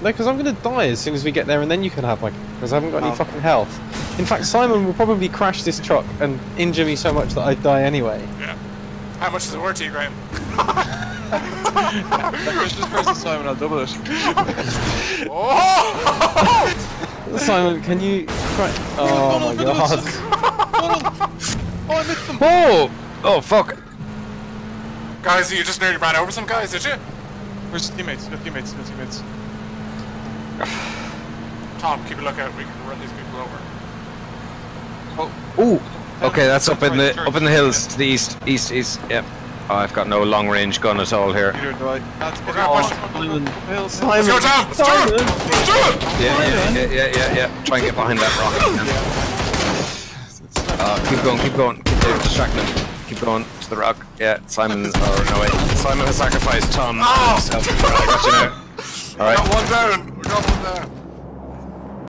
because I'm gonna die as soon as we get there, and then you can have my... Because I haven't got any fucking health. In fact, Simon will probably crash this truck and injure me so much that I'd die anyway. Yeah. How much is it worth to you, Graham? Just press Simon, I'll double it. Oh! Simon, can you... Oh my god. Oh, I missed them! Oh! Oh, fuck! Guys, you just nearly ran over some guys, did you? Where's the teammates? No teammates, no teammates. Tom, keep a lookout. We can run these people over. Oh. Ooh! Okay, that's up in the hills to the east. Yep. Oh, I've got no long range gun at all here. Neither do I. We're gonna push them. Simon! Let's go, Tom! Let's do it! Let's do it! Yeah. Try and get behind that rock. Keep going. Keep distracting him. Keep going to the rock. Yeah, Simon. Oh, no, wait. Simon has sacrificed Tom. Oh! I got you now. Alright. We got one down.